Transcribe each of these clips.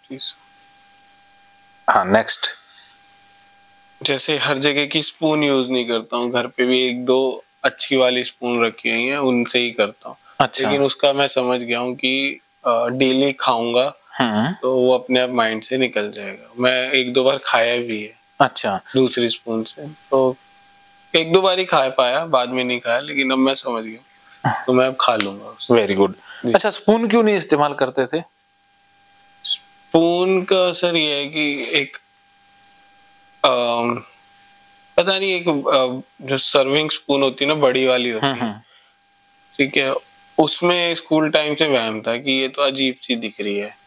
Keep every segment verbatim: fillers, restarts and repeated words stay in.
Please. हाँ next. जैसे हर जगह की स्पून यूज नहीं करता हूँ, घर पे भी एक दो अच्छी वाली स्पून रखी हुई है, उनसे ही करता हूँ। अच्छा। लेकिन उसका मैं समझ गया हूँ कि डेली खाऊंगा तो वो अपने आप माइंड से निकल जाएगा। मैं एक दो बार खाया भी है। अच्छा। दूसरी स्पून से तो एक दो बार ही खा पाया, बाद में नहीं खाया, लेकिन अब मैं समझ गया तो मैं अब खा लूंगा। Very good. अच्छा, स्पून क्यों नहीं इस्तेमाल करते थे? स्पून का असर ये है कि एक आ, पता नहीं, एक आ, जो सर्विंग स्पून होती है ना, बड़ी वाली होती है, ठीक है, उसमें स्कूल टाइम से वहम था कि ये तो अजीब सी दिख रही है।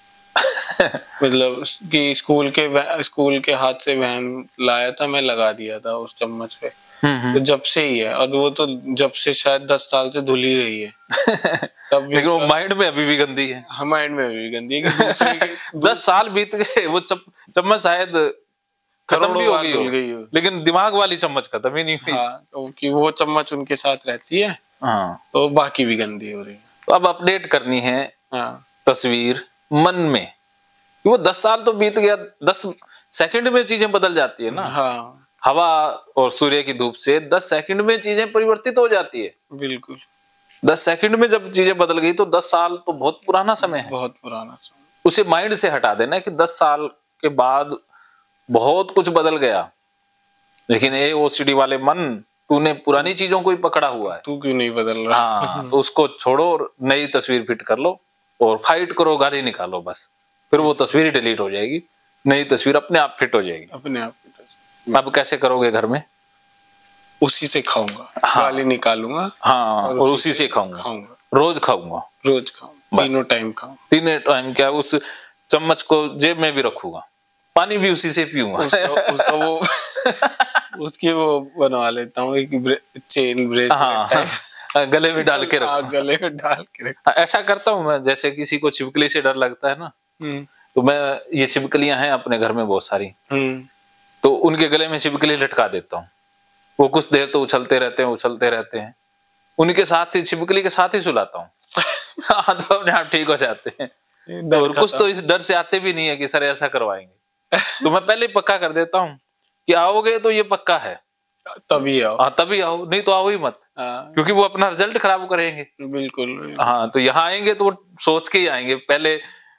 मतलब कि स्कूल के स्कूल के हाथ से वहम लाया था, मैं लगा दिया था उस चम्मच पे। तो जब से ही है, और वो तो जब से शायद दस साल से धुल ही रही है। तब भी लेकिन वो माइंड में अभी भी गंदी है। हाँ, माइंड में अभी भी गंदी है कि दूसरे के दस साल बीत गए, वो चम्मच शायद खत्म भी हो गई हो, गई हो, लेकिन दिमाग वाली चम्मच खत्म ही नहीं हुई। हाँ, क्योंकि वो चम्मच उनके साथ रहती है। हाँ, तो बाकी भी गंदी हो रही है। तो अब अपडेट करनी है हाँ। तस्वीर मन में, वो दस साल तो बीत गया, दस सेकंड में चीजें बदल जाती है ना। हाँ। हवा और सूर्य की धूप से दस सेकंड में चीजें परिवर्तित हो जाती है। बिल्कुल। दस सेकंड में जब चीजें बदल गई तो दस साल तो बहुत पुराना समय है। बहुत पुराना समय। उसे माइंड से हटा देना कि दस साल के बाद बहुत कुछ बदल गया, लेकिन ए ओसीडी वाले मन, तूने पुरानी चीजों को ही पकड़ा हुआ है, तू क्यों नहीं बदल रहा? हाँ, तो उसको छोड़ो और नई तस्वीर फिट कर लो और फाइट करो, गाली निकालो बस, फिर वो तस्वीर डिलीट हो जाएगी, नई तस्वीर अपने आप फिट हो जाएगी। अपने आप फिट हो जाएगी। अब कैसे करोगे घर में? उसी से खाऊंगा, हाँ, गाली निकालूंगा, हाँ, और, और उसी से खाऊंगा, खाऊंगा, रोज खाऊंगा, रोज खाऊंगा, तीनों टाइम खाऊंगा, तीनों टाइम। क्या उस चम्मच को जेब में भी रखूंगा, पानी भी उसी से पीऊंगा। उसका, उसका वो उसकी वो बनवा लेता हूँ एक ब्रे, चेन ब्रेसलेट, हाँ, गले में डाल के रखूंगा, गले में डाल के रख। ऐसा करता हूँ मैं। जैसे किसी को छिपकली से डर लगता है ना, तो मैं, ये छिपकलियां हैं अपने घर में बहुत सारी, तो उनके गले में छिपकली लटका देता हूँ। वो कुछ देर तो उछलते रहते हैं उछलते रहते हैं, उनके साथ ही, छिपकली के साथ ही सुलाता हूँ। हाँ, तो अपने आप ठीक हो जाते हैं। और कुछ तो इस डर से आते भी नहीं है कि सर ऐसा करवाएंगे, तो मैं पहले ही पक्का कर देता हूँ कि आओगे तो ये पक्का है, तभी आओ। हाँ, तभी आओ, नहीं तो आओ ही मत, क्योंकि वो अपना रिजल्ट खराब करेंगे। बिल्कुल। हाँ, तो यहाँ आएंगे तो वो सोच के ही आएंगे, पहले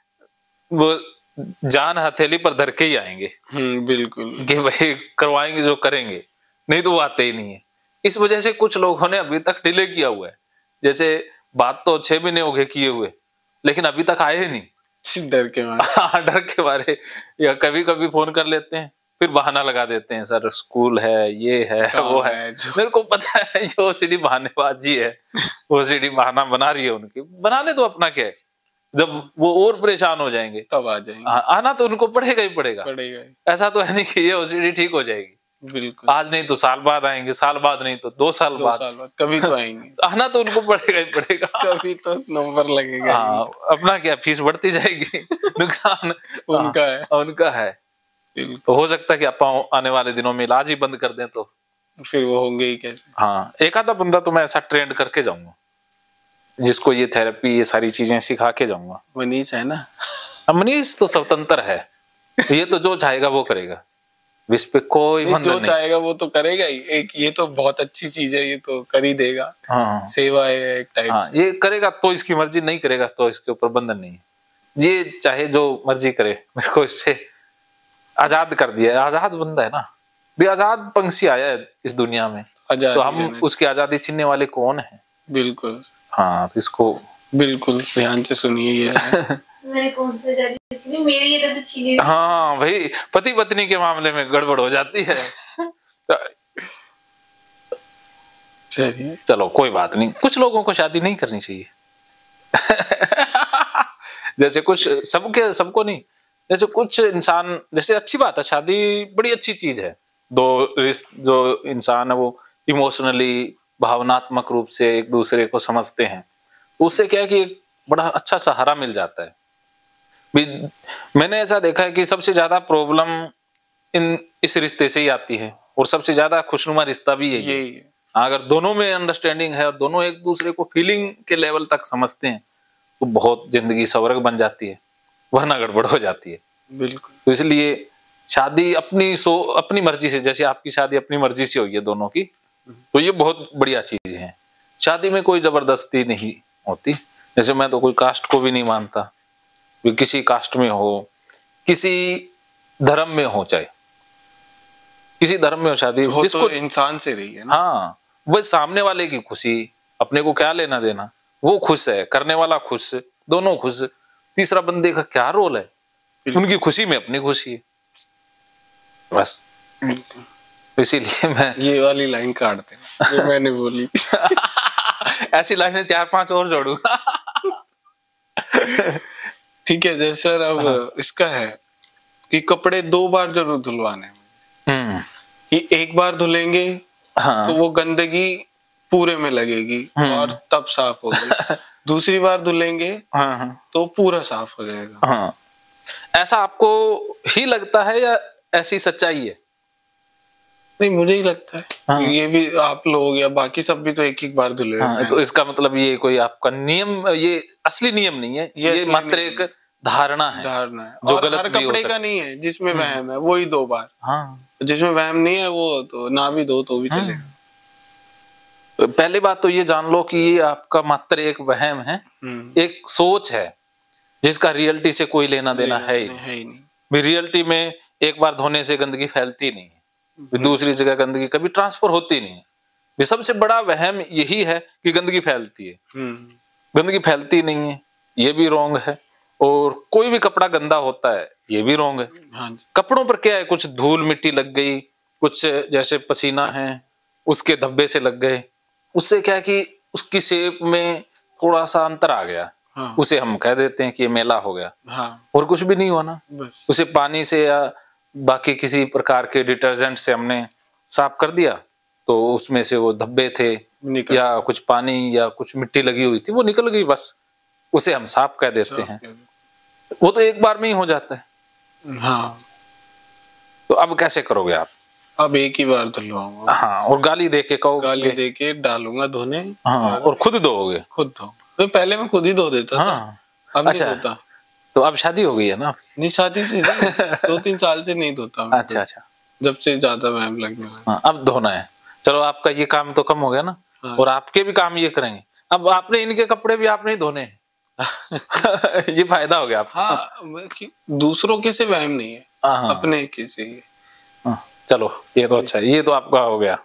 वो जान हथेली पर धर के ही आएंगे। हम्म, बिल्कुल, कि भाई करवाएंगे जो करेंगे, नहीं तो वो आते ही नहीं है। इस वजह से कुछ लोगों ने अभी तक डिले किया हुआ है। जैसे बात तो छह महीने हो गए किए हुए, लेकिन अभी तक आए ही नहीं, डर के मारे। हाँ, डर के मारे, या कभी कभी फोन कर लेते हैं, फिर बहाना लगा देते हैं, सर स्कूल है, ये है, वो है, है मेरे को पता है जो सीढ़ी बहानेबाजी है, वो सीढ़ी बहाना बना रही है उनकी, बनाने तो अपना क्या है, जब वो और परेशान हो जाएंगे तब आ जाएंगे। आ, आना तो उनको पड़ेगा ही पड़ेगा, पड़ेगा। ऐसा तो है नहीं कि ये ओसीडी ठीक हो जाएगी। बिल्कुल, आज नहीं तो साल बाद आएंगे, साल बाद नहीं तो दो साल दो बाद, साल बाद कभी तो आएंगे। आना तो उनको पड़ेगा ही पड़ेगा। कभी तो नंबर लगेगा। हाँ, अपना क्या, फीस बढ़ती जाएगी, नुकसान उनका है, उनका है। तो हो सकता है कि आप आने वाले दिनों में इलाज ही बंद कर दें, तो फिर वो होंगे ही कैसे? हाँ, एक आधा बंदा तो मैं ऐसा ट्रेंड करके जाऊंगा जिसको ये थेरेपी, ये सारी चीजें सिखा के जाऊंगा। मनीष है ना? मनीष तो स्वतंत्र है, ये तो जो चाहेगा वो करेगा, इस पे कोई बंधन नहीं। जो चाहेगा वो तो करेगा ही। एक ये तो बहुत अच्छी चीज है, ये तो कर ही देगा। हाँ, सेवा है एक टाइप हाँ, से। ये करेगा तो इसकी मर्जी, नहीं करेगा तो इसके ऊपर बंधन नहीं है। ये चाहे जो मर्जी करे, मेरे को इससे आजाद कर दिया है, आजाद बंदा है ना, भी आजाद पंछी आया है इस दुनिया में, तो हम उसकी आजादी छीनने वाले कौन है? बिल्कुल। हाँ, तो इसको बिल्कुल ध्यान से सुनिए। ये मैंने कौन से आजादी छीनी? मेरी ये तो छीनी। हाँ भाई, पति पत्नी के मामले में गड़बड़ हो जाती है। चलिए, चलो कोई बात नहीं, कुछ लोगों को शादी नहीं करनी चाहिए। जैसे कुछ, सबके सबको नहीं, जैसे कुछ इंसान, जैसे अच्छी बात है, शादी बड़ी अच्छी चीज है, दो जो इंसान है वो इमोशनली, भावनात्मक रूप से एक दूसरे को समझते हैं, उससे क्या है कि एक बड़ा अच्छा सहारा मिल जाता है। भी मैंने ऐसा देखा है कि सबसे ज्यादा प्रॉब्लम इन इस रिश्ते से ही आती है, और सबसे ज्यादा खुशनुमा रिश्ता भी यही है। है अगर दोनों में अंडरस्टैंडिंग है और दोनों एक दूसरे को फीलिंग के लेवल तक समझते हैं, तो बहुत जिंदगी स्वर्ग बन जाती है, वरना गड़बड़ हो जाती है। बिल्कुल। तो इसलिए शादी अपनी सो अपनी मर्जी से, जैसे आपकी शादी अपनी मर्जी से हुई है दोनों की, तो ये बहुत बढ़िया चीज है। शादी में कोई जबरदस्ती नहीं होती। जैसे मैं तो कोई कास्ट को भी नहीं मानता, किसी कास्ट में हो, किसी धर्म में हो, चाहे किसी धर्म में हो शादी, हो जिसको तो इंसान से रही है ना। हाँ, वो सामने वाले की खुशी, अपने को क्या लेना देना, वो खुश है, करने वाला खुश, दोनों खुश, तीसरा बंदे का क्या रोल है, उनकी खुशी में अपनी खुशी है बस। इसीलिए मैं ये वाली लाइन काट देना जो मैंने बोली ऐसी लाइनें चार पांच और जोड़ूंगा ठीक है। जैसे सर अब हाँ। इसका है कि कपड़े दो बार जरूर धुलवाने हैं, कि एक बार धुलेंगे हाँ। तो वो गंदगी पूरे में लगेगी और तब साफ होगी दूसरी बार धुलेंगे हाँ। तो पूरा साफ हो जाएगा हाँ। ऐसा आपको ही लगता है या ऐसी सच्चाई है? नहीं, मुझे ही लगता है हाँ। ये भी आप लोग या बाकी सब भी तो एक एक बार धुले हाँ, तो इसका मतलब ये कोई आपका नियम, ये असली नियम नहीं है, ये, ये मात्र एक धारणा है, धारणा है जो और गलत हर कपड़े का नहीं है जिसमें वहम है, वो ही दो बार हाँ। जिसमें वहम नहीं है वो तो ना भी दो तो भी हाँ। चलेगा। तो पहली बात तो ये जान लो कि ये आपका मात्र एक वहम है, एक सोच है जिसका रियलिटी से कोई लेना देना है ही नहीं। रियलिटी में एक बार धोने से गंदगी फैलती नहीं है, दूसरी जगह गंदगी कभी ट्रांसफर होती नहीं है। सबसे बड़ा वहम यही है कि गंदगी फैलती है, गंदगी फैलती नहीं है, ये भी रॉन्ग है। और कोई भी कपड़ा गंदा होता है, ये भी रॉन्ग है। हाँ। कपड़ों पर क्या है, कुछ धूल मिट्टी लग गई, कुछ जैसे पसीना है उसके धब्बे से लग गए, उससे क्या है कि उसकी शेप में थोड़ा सा अंतर आ गया हाँ। उसे हम कह देते हैं कि ये मैला हो गया हाँ। और कुछ भी नहीं हुआ ना, उसे पानी से या बाकी किसी प्रकार के डिटर्जेंट से हमने साफ कर दिया तो उसमें से वो धब्बे थे या कुछ पानी या कुछ मिट्टी लगी हुई थी वो निकल गई, बस उसे हम साफ कह देते हैं। वो तो एक बार में ही हो जाता है हाँ। तो अब कैसे करोगे आप? अब एक ही बार धुलवाऊंगा हाँ, और गाली दे के कहो, गाली दे के डालूंगा धोने हाँ, और, और खुद धोओगे? खुद धो, तो पहले मैं खुद ही धो देता हाँ। था, अब अच्छा। नहीं धोता। तो अब शादी हो गई है ना? नहीं, शादी से दो तीन साल से नहीं धोता मैं। अच्छा अच्छा, जब से ज्यादा वहम लगने लगा हाँ, अब धोना है। चलो आपका ये काम तो कम हो गया ना हाँ। और आपके भी काम ये करेंगे। अब आपने इनके कपड़े भी आपने ही धोने हैं ये फायदा हो गया आपको हाँ, दूसरों के से वहम नहीं है हाँ। अपने के से ही हाँ। चलो ये तो अच्छा है, ये तो आपका हो गया।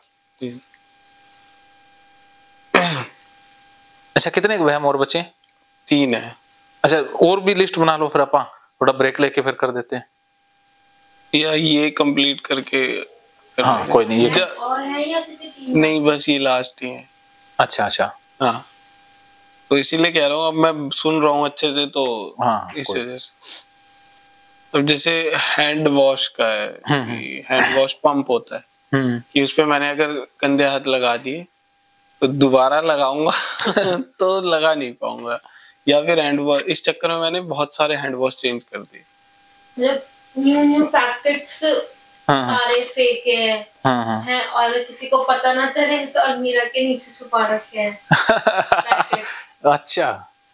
अच्छा, कितने वहम और बचे? तीन है। अच्छा, और भी लिस्ट बना लो, फिर अपन थोड़ा ब्रेक लेके फिर कर देते हैं या ये कंप्लीट करके कर हाँ कोई नहीं, ये और है या सिर्फ तीन? नहीं, बस ये लास्ट ही है। अच्छा अच्छा हाँ, तो इसीलिए कह रहा हूँ, अब मैं सुन रहा हूँ अच्छे से तो हाँ, इस वजह से। अब जैसे हैंड वॉश का है, हैंड वॉश पंप होता है कि उसपे मैंने अगर गंदे हाथ लगा दिए तो दोबारा लगाऊंगा तो लगा नहीं पाऊंगा, या फिर हैंड वॉश, इस चक्कर में मैंने बहुत सारे हैंड वॉश चेंज कर दिए। न्यू न्यू पैकेट्स सारे फेक है, हाँ, हाँ। हैं और किसी को पता ना चले तो अलमीरा के नीचे छुपा रखे हैं पैकेट्स। अच्छा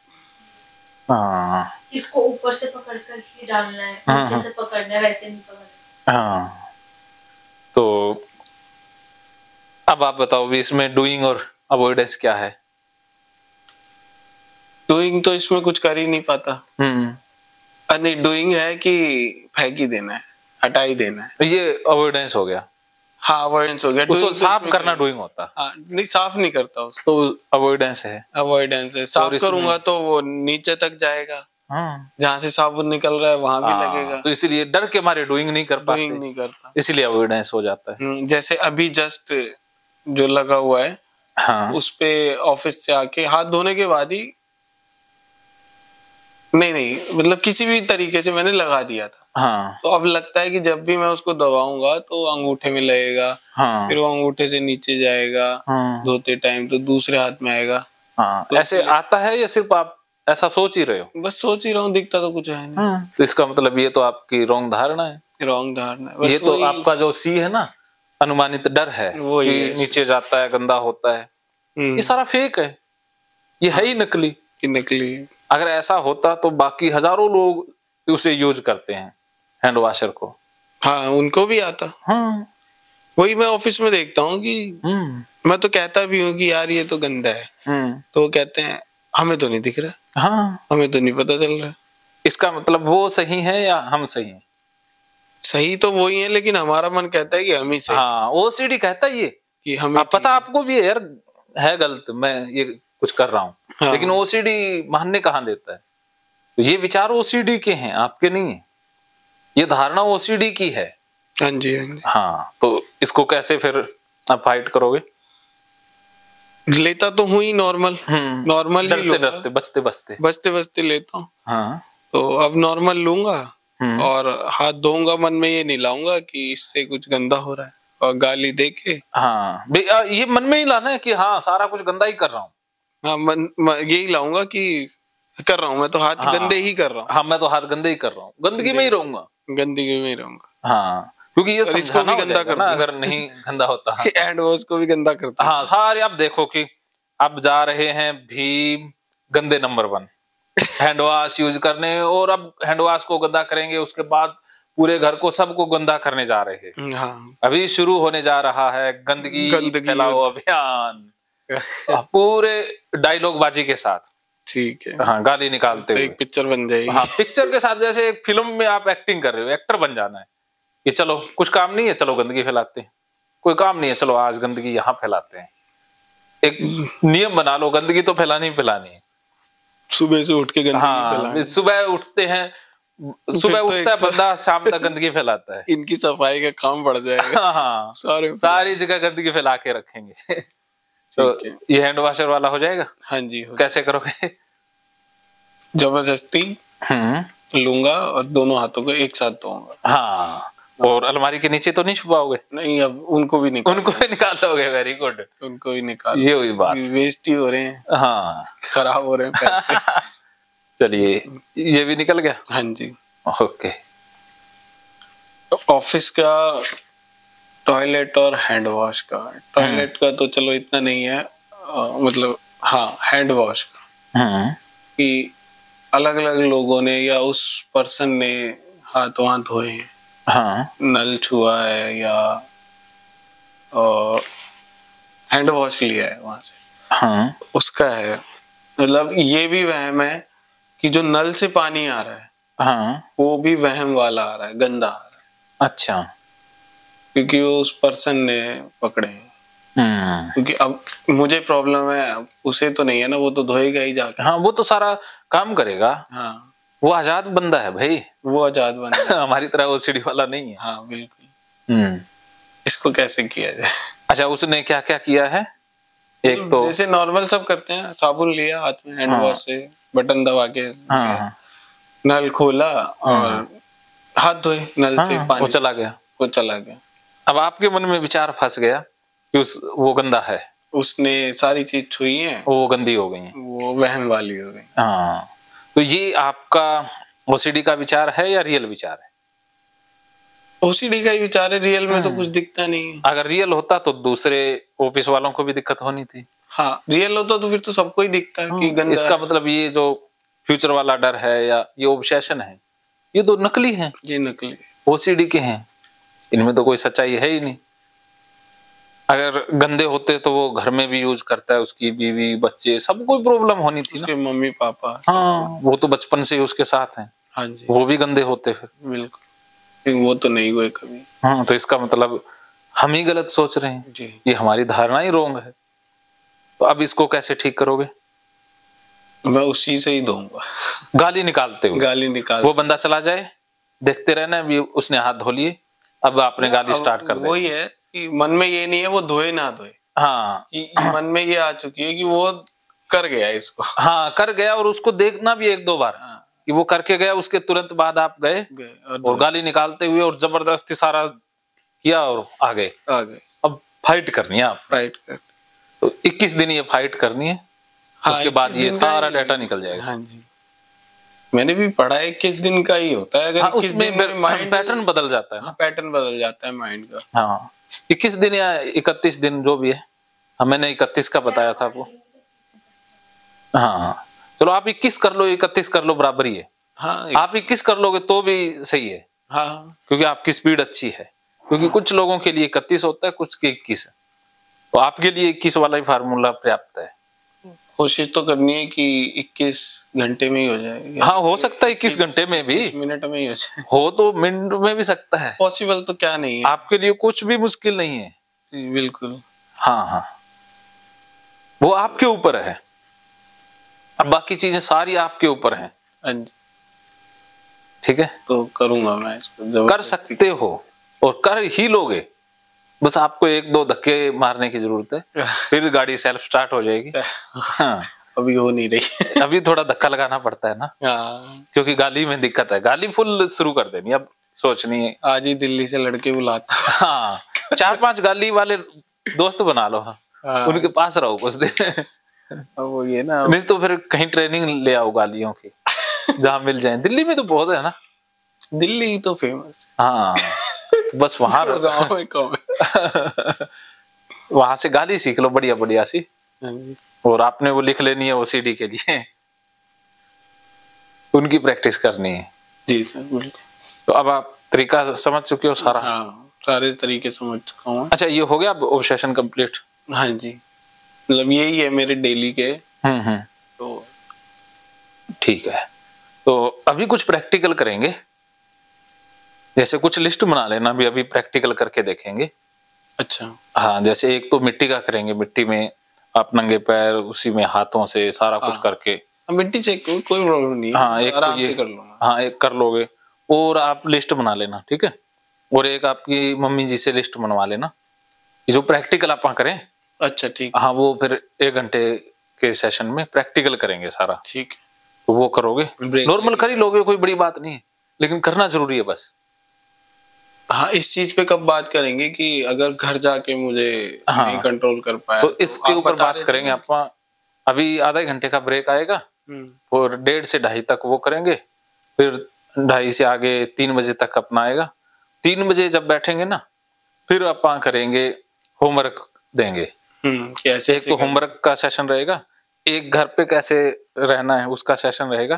हाँ, इसको ऊपर से पकड़ कर ही डालना है, हाँ, नीचे से पकड़ना है, वैसे नहीं पकड़ना। हाँ, तो अब आप बताओ भी इसमें डूइंग और अवॉइडेंस क्या है? डूइंग तो इसमें कुछ कर ही नहीं पाता। हम्म नहीं, डूइंग है कि फेंक ही देना है, हटा ही देना है, ये अवॉइडेंस हो गया। हाँ, अवॉइडेंस हो गया। उसको साफ करना डूइंग होता। हाँ, नहीं साफ नहीं करता उसको, तो अवॉइडेंस है। अवॉइडेंस है। साफ करूंगा तो वो नीचे तक जाएगा हाँ। जहाँ से साबुन निकल रहा है वहां भी लगेगा, तो इसीलिए डर के मारे डूइंग नहीं कर पाते, डूइंग नहीं करता, इसलिए अवॉइडेंस हो जाता है। जैसे अभी जस्ट जो लगा हुआ है हाँ। उस पे ऑफिस से आके हाथ धोने के बाद ही, नहीं नहीं मतलब किसी भी तरीके से मैंने लगा दिया था हाँ। तो अब लगता है कि जब भी मैं उसको दबाऊंगा तो अंगूठे में लगेगा हाँ। फिर वो अंगूठे से नीचे जाएगा हाँ। धोते टाइम तो दूसरे हाथ में आएगा हाँ। तो ऐसे आता है या सिर्फ आप ऐसा सोच ही रहे हो? बस सोच ही रहा हूँ, दिखता तो कुछ है नहीं हाँ। तो इसका मतलब ये तो आपकी रॉन्ग धारणा है। रॉन्ग धारणा है, ये तो आपका जो सी है ना, अनुमानित डर है वो कि नीचे जाता है, गंदा होता है, ये सारा फेक है, ये है ही नकली कि नकली। अगर ऐसा होता तो बाकी हजारों लोग उसे यूज करते हैं, हैंड वॉशर को। हाँ, उनको भी आता। हाँ, वही मैं ऑफिस में देखता हूँ कि मैं तो कहता भी हूँ कि यार ये तो गंदा है, तो वो कहते हैं हमें तो नहीं दिख रहा। हाँ, हमें तो नहीं पता चल रहा। इसका मतलब वो सही है या हम सही हैं? सही तो वो ही है, लेकिन हमारा मन कहता है कि हम ही सही। हाँ, ओसीडी कहता है ये कि हमें आप पता आपको भी है यार है गलत, मैं ये कुछ कर रहा हूँ। हाँ। लेकिन ओसीडी मानने कहाँ देता है? तो ये विचार ओसीडी के हैं, आपके नहीं है। ये धारणा ओसीडी की है। हाँ जी, हाँ जी। हाँ, तो इसको कैसे फिर आप फाइट करोगे? लेता तो हूँ ही नॉर्मल, नॉर्मल ही लूंगा, डरते बचते बचते बचते बचते लेता हूँ। हाँ, तो अब नॉर्मल लूंगा और हाथ धोऊंगा, मन में ये नहीं लाऊंगा कि इससे कुछ गंदा हो रहा है और गाली दे के। हाँ, ये मन में ही लाना है कि हाँ सारा कुछ गंदा ही कर रहा हूँ। हाँ, मन, मन यही लाऊंगा कि कर रहा हूँ मैं तो हाथ हाँ, गंदे ही कर रहा हूँ। हाँ, मैं तो हाथ गंदे ही कर रहा हूँ, गंदगी में ही रहूंगा, गंदगी में ही रहूंगा। हाँ, क्योंकि ये इसको भी गंदा कर ना अगर नहीं गंदा होता। हैंड वॉश को भी गंदा करता। हाँ, सारे आप देखो कि अब जा रहे हैं भीम गंदे number one hand wash use करने, और अब हैंड वॉश को गंदा करेंगे, उसके बाद पूरे घर को सबको गंदा करने जा रहे हैं। हाँ। अभी शुरू होने जा रहा है गंदगी, गंदगी फैलाओ अभियान पूरे डायलॉग बाजी के साथ। ठीक है। हाँ, गाली निकालते तो हुए एक पिक्चर बन जाएगी। हाँ, पिक्चर के साथ जैसे एक फिल्म में आप एक्टिंग कर रहे हो, एक्टर बन जाना है कि चलो कुछ काम नहीं है, चलो गंदगी फैलाते हैं, कोई काम नहीं है, चलो आज गंदगी यहाँ फैलाते हैं। एक नियम बना लो, गंदगी तो फैलानी ही फैलानी है। सुबह से उठ के गंदगी हाँ, फैलानी। सुबह उठते हैं, सुबह तो उठता है बंदा, शाम तक गंदगी फैलाता है। इनकी सफाई का काम बढ़ जाएगा। हाँ, सारे सारी जगह गंदगी फैला के रखेंगे। तो ये हैंड वॉशर वाला हो जाएगा। हाँ जी, हो कैसे करोगे? जबरदस्ती लूंगा और दोनों हाथों को एक साथ धोऊंगा। हाँ, और अलमारी के नीचे तो नहीं छुपाओगे? नहीं, अब उनको भी निकाल उनको भी निकाल दोगे। वेरी गुड, उनको भी निकाल। ये हुई बात, वेस्ट ही हो रहे हैं। हाँ, खराब हो रहे हैं पैसे। चलिए, ये भी निकल गया। हाँ जी। ओके, ऑफिस का टॉयलेट और हैंड वॉश का। टॉयलेट का तो चलो इतना नहीं है, आ, मतलब हाँ, हैंड वॉश का कि अलग अलग लोगों ने या उस पर्सन ने हाथ वहां धोए हैं। हाँ, नल छुआ है या हैंड वॉश लिया है वहां से। हाँ, उसका है। मतलब ये भी वहम है कि जो नल से पानी आ रहा है, हाँ, वो भी वहम वाला आ रहा है, गंदा आ रहा है। अच्छा, क्योंकि वो उस पर्सन ने पकड़े हैं। क्योंकि अब मुझे प्रॉब्लम है, उसे तो नहीं है ना, वो तो धोएगा ही जाके। हाँ, वो तो सारा काम करेगा। हाँ, वो आजाद बंदा है भाई, वो आजाद बंदा है। हमारी तरह ओसीडी वाला नहीं है। हाँ, बिल्कुल। हम्म, इसको कैसे किया जाए? अच्छा, उसने क्या क्या किया है? एक तो जैसे नॉर्मल सब करते हैं, साबुन लिया हाथ में, हैंड वॉश से बटन दबा के हाँ, नल खोला और हाँ, हाथ धोए नल हाँ, से पानी, वो चला गया, वो चला गया। अब आपके मन में विचार फंस गया कि उस वो गंदा है, उसने सारी चीज छुई है, वो गंदी हो गई, वो वहम वाली हो गई। हाँ, तो ये आपका ओसीडी का विचार है या रियल विचार है? ओसीडी का ही विचार है, रियल में तो कुछ दिखता नहीं है। अगर रियल होता तो दूसरे ऑफिस वालों को भी दिक्कत होनी थी। हाँ, रियल होता तो फिर तो सबको ही दिखता है कि गंदा। इसका मतलब ये जो फ्यूचर वाला डर है या ये ऑब्सेशन है, ये तो नकली है। ये नकली ओसीडी के हैं, इनमें तो कोई सच्चाई है ही नहीं। अगर गंदे होते तो वो घर में भी यूज करता है, उसकी बीवी बच्चे सब कोई प्रॉब्लम होनी थी, उसके मम्मी पापा। हाँ, वो तो बचपन से ही उसके साथ हैं। हाँ जी, वो भी गंदे होते फिर। बिल्कुल, वो तो नहीं हुए कभी। हाँ, तो इसका मतलब हम ही गलत सोच रहे हैं जी, ये हमारी धारणा ही रोंग है। तो अब इसको कैसे ठीक करोगे? मैं उसी से ही दूंगा, गाली निकालते हुए। गाली निकाल, वो बंदा चला जाए, देखते रहना, अभी उसने हाथ धो लिए, अब आपने गाली स्टार्ट कर दी। वही है कि मन में ये नहीं है वो धोए ना धोए। हाँ, कि मन में ये आ चुकी है कि वो कर गया इसको। हाँ, कर गया, और उसको देखना भी एक दो बार। हाँ, कि वो करके गया, उसके तुरंत बाद आप गए और, और गाली निकालते हुए और जबरदस्ती सारा किया और आ गए आ गए अब फाइट करनी है आप, फाइट कर। तो इक्कीस दिन ये फाइट करनी है। हाँ, उसके बाद ये सारा डाटा निकल जाएगा। हाँ जी, मैंने भी पढ़ा है इक्कीस दिन का ही होता है। अगर हाँ, उसमें माइंड पैटर्न बदल जाता है। हाँ, पैटर्न बदल जाता है माइंड का। हाँ, इक्कीस दिन या इकतीस दिन जो भी है, हाँ, मैंने इकतीस का बताया था आपको। हाँ, चलो आप इक्कीस कर लो, इकतीस कर लो, बराबर ही है। हाँ, आप इक्कीस कर लोगे तो भी सही है। हाँ, क्योंकि आपकी स्पीड अच्छी है। क्योंकि कुछ लोगों के लिए इकतीस होता है, कुछ के इक्कीस, तो आपके लिए इक्कीस वाला ही फार्मूला पर्याप्त है। कोशिश तो करनी है कि इक्कीस घंटे में ही हो जाए। हाँ, हो सकता है इक्कीस घंटे में भी, मिनट में ही हो जाए, हो तो मिनट में भी सकता है। पॉसिबल तो क्या नहीं है, आपके लिए कुछ भी मुश्किल नहीं है। बिल्कुल। हाँ हाँ, वो आपके ऊपर है। अब बाकी चीजें सारी आपके ऊपर हैं। ठीक है, तो करूंगा मैं इसको, कर सकते हो और कर ही लोगे। बस आपको एक दो धक्के मारने की जरूरत है, फिर गाड़ी सेल्फ स्टार्ट हो जाएगी। हाँ, अभी हो नहीं रही। अभी थोड़ा धक्का लगाना पड़ता है ना, हाँ, क्योंकि गाली में दिक्कत है। गाली फुल शुरू कर देनी, अब सोचनी है। आज ही दिल्ली से लड़के बुलाता। हाँ, चार पांच गाली वाले दोस्त बना लो। हाँ, उनके पास रहो कुछ दिन। वो ये ना, नहीं तो फिर कहीं ट्रेनिंग ले आओ गालियों की, जहाँ मिल जाए। दिल्ली में तो बहुत है ना, दिल्ली तो फेमस। हाँ, बस वहां वहां से गाली सीख लो बढ़िया बढ़िया सी, और आपने वो लिख लेनी है वो सीडी के लिए, उनकी प्रैक्टिस करनी है। जी सर, बिल्कुल। तो अब आप तरीका समझ चुके हो सारा? हाँ, सारे तरीके समझ चुका हूँ। अच्छा, ये हो गया ऑब्सेशन कंप्लीट? हाँ जी, मतलब यही है मेरे डेली के। हम्म हम्म तो ठीक है, तो अभी कुछ प्रैक्टिकल करेंगे। जैसे कुछ लिस्ट बना लेना, भी अभी प्रैक्टिकल करके देखेंगे। अच्छा। हाँ, जैसे एक तो मिट्टी का करेंगे, मिट्टी में आप नंगे पैर, उसी में हाथों से सारा कुछ करके। मिट्टी से कोई प्रॉब्लम नहीं है। हाँ, एक आराम तो ये से कर लूंगा। हाँ, एक कर लोगे। और आप लिस्ट बना लेना, ठीक है। और एक आपकी मम्मी जी से लिस्ट बनवा लेना, ये जो प्रैक्टिकल आप करें। अच्छा, ठीक। हाँ, वो फिर एक घंटे के सेशन में प्रैक्टिकल करेंगे सारा। ठीक है, तो वो करोगे, नॉर्मल कर ही लोगे, कोई बड़ी बात नहीं है, लेकिन करना जरूरी है बस। हाँ, इस चीज पे कब बात करेंगे कि अगर घर जाके मुझे हाँ, नहीं कंट्रोल कर पाया तो, तो इसके ऊपर बात करेंगे आप। अभी आधा घंटे का ब्रेक आएगा और डेढ़ से ढाई तक वो करेंगे, फिर ढाई से आगे तीन बजे तक अपना आएगा। तीन बजे जब बैठेंगे ना, फिर अपन करेंगे होमवर्क देंगे। कैसे? एक तो होमवर्क का सेशन रहेगा, एक घर पे कैसे रहना है उसका सेशन रहेगा,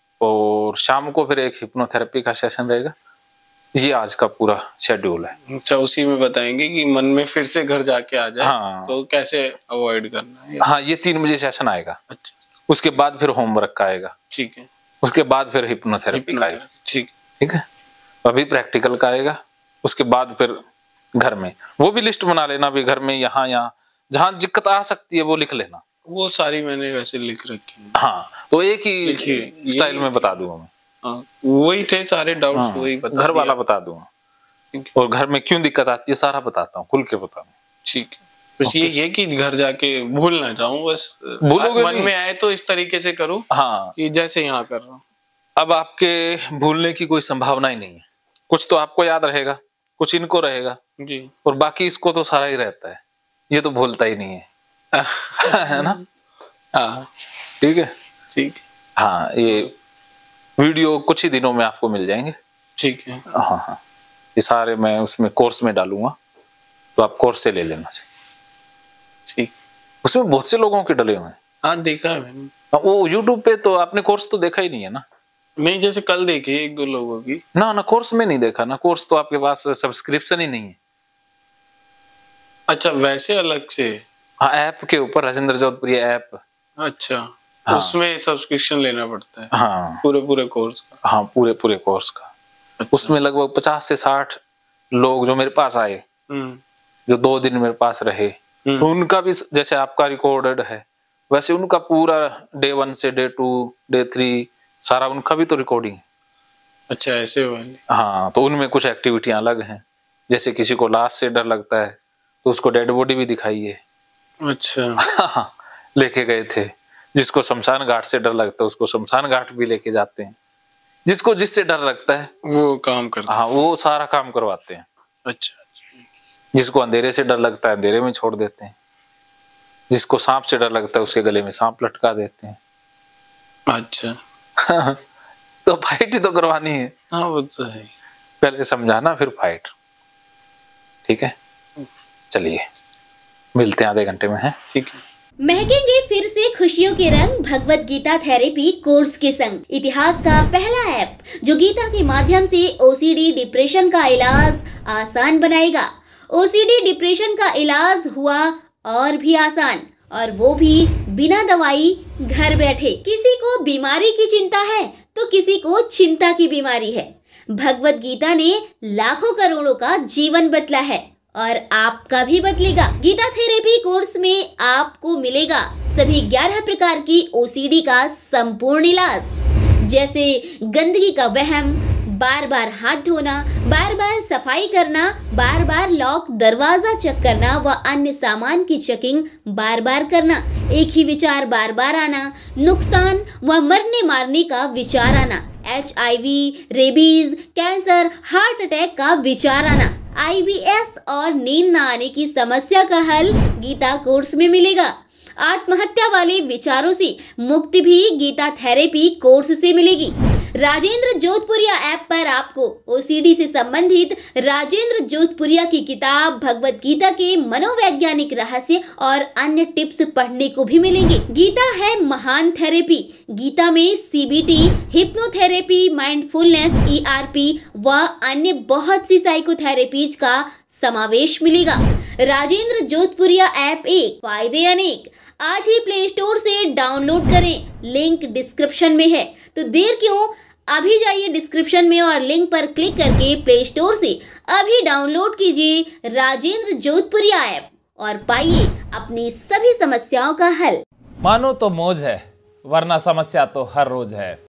और शाम को फिर एक हिप्नोथेरेपी का सेशन रहेगा। ये आज का पूरा शेड्यूल है। अच्छा, उसी में बताएंगे कि मन में फिर से घर जाके आ जाए। हाँ, तो कैसे अवॉइड करना है। हाँ, ये तीन बजे सेशन आएगा। अच्छा, उसके बाद फिर होमवर्क का आएगा। ठीक है। उसके बाद फिर हिप्नोथेरेपी का आएगा। ठीक ठीक है, अभी प्रैक्टिकल का आएगा, उसके बाद फिर घर में। वो भी लिस्ट बना लेना, भी घर में यहाँ यहाँ जहाँ दिक्कत आ सकती है वो लिख लेना। वो सारी मैंने वैसे लिख रखी है। हाँ, तो एक ही स्टाइल में बता दूंगा मैं। हाँ, वही थे सारे डाउट्स। हाँ, वही बता घर वाला बता दूंगा, और घर में क्यों दिक्कत आती है सारा बताता हूँ, खुल के बताऊँ। ठीक है, बस ये है कि घर जाके भूल ना जाऊं, बस भूलोगे मन में आए तो इस तरीके से करूं। हाँ, कि जैसे यहाँ कर रहा हूँ। अब आपके भूलने की कोई संभावना ही नहीं है। कुछ तो आपको याद रहेगा, कुछ इनको रहेगा जी, और बाकी इसको तो सारा ही रहता है, ये तो भूलता ही नहीं है। है ना? हाँ, ठीक है, ठीक। हाँ, ये वीडियो कुछ ही दिनों में आपको मिल जाएंगे। ठीक है। हाँ हाँ, ये सारे मैं उसमें कोर्स में डालूंगा, तो आप कोर्स से ले लेना चाहिए। ठीक, उसमें बहुत से लोगों के डले हुए हैं। हाँ, देखा है मैंने। वो यूट्यूब पे तो आपने कोर्स तो देखा ही नहीं है ना? नहीं, जैसे कल देखी एक दो लोगों की। ना ना, कोर्स में नहीं देखा ना, कोर्स तो आपके पास सब्सक्रिप्शन ही नहीं है। अच्छा, वैसे अलग से? हाँ, ऐप के ऊपर राजेंद्र जोधपुरी ऐप। अच्छा, हाँ, उसमें सब्सक्रिप्शन लेना पड़ता है। हाँ, पूरे पूरे कोर्स का। हाँ, पूरे पूरे कोर्स का। अच्छा। उसमें लगभग पचास से साठ लोग जो मेरे पास आए, जो दो दिन मेरे पास रहे, तो उनका भी जैसे आपका रिकॉर्डेड है, वैसे उनका पूरा डे वन से डे टू डे थ्री सारा उनका भी तो रिकॉर्डिंग है। अच्छा, ऐसे वाले। हाँ, तो उनमें कुछ एक्टिविटियां अलग हैं। जैसे किसी को लाश से डर लगता है तो उसको डेड बॉडी भी दिखाई है। अच्छा। लेके गए थे। जिसको शमशान घाट से डर लगता है उसको शमशान घाट भी लेके जाते हैं। जिसको जिससे डर लगता है वो काम करते हैं। हाँ, वो सारा काम करवाते हैं। अच्छा। जिसको अंधेरे से डर लगता है अंधेरे में छोड़ देते हैं। जिसको सांप से डर लगता है उसके गले में सांप लटका देते हैं। अच्छा। तो फाइट ही तो करवानी है। हाँ, वो तो है। पहले समझाना फिर फाइट। ठीक है, चलिए मिलते हैं आधे घंटे में। है ठीक है। महकेंगे फिर से खुशियों के रंग भगवत गीता थेरेपी कोर्स के संग। इतिहास का पहला ऐप जो गीता के माध्यम से ओसीडी डिप्रेशन का इलाज आसान बनाएगा। ओसीडी डिप्रेशन का इलाज हुआ और भी आसान, और वो भी बिना दवाई, घर बैठे। किसी को बीमारी की चिंता है तो किसी को चिंता की बीमारी है। भगवत गीता ने लाखों करोड़ों का जीवन बदला है और आपका भी बदलेगा। गीता थेरेपी कोर्स में आपको मिलेगा सभी ग्यारह प्रकार की ओसीडी का संपूर्ण इलाज, जैसे गंदगी का वहम, बार बार हाथ धोना, बार बार सफाई करना, बार बार लॉक दरवाजा चेक करना व अन्य सामान की चेकिंग बार बार करना, एक ही विचार बार बार आना, नुकसान व मरने मारने का विचार आना, H I V, rabies, cancer, heart attack का विचार आना, आई बी एस और नींद न आने की समस्या का हल गीता कोर्स में मिलेगा। आत्महत्या वाले विचारों से मुक्ति भी गीता थेरेपी कोर्स से मिलेगी। राजेंद्र जोधपुरिया ऐप पर आपको ओसीडी से संबंधित राजेंद्र जोधपुरिया की किताब भगवत गीता के मनोवैज्ञानिक रहस्य और अन्य टिप्स पढ़ने को भी मिलेंगे। गीता है महान थेरेपी। गीता में CBT, hypnotherapy, mindfulness, E R P व अन्य बहुत सी साइकोथेरेपीज का समावेश मिलेगा। राजेंद्र जोधपुरिया ऐप एक, फायदे अनेक। आज ही प्ले स्टोर से डाउनलोड करें, लिंक डिस्क्रिप्शन में है। तो देर क्यों, अभी जाइए डिस्क्रिप्शन में और लिंक पर क्लिक करके प्ले स्टोर से अभी डाउनलोड कीजिए राजेंद्र जोधपुरिया ऐप और पाइए अपनी सभी समस्याओं का हल। मानो तो मौज है, वरना समस्या तो हर रोज है।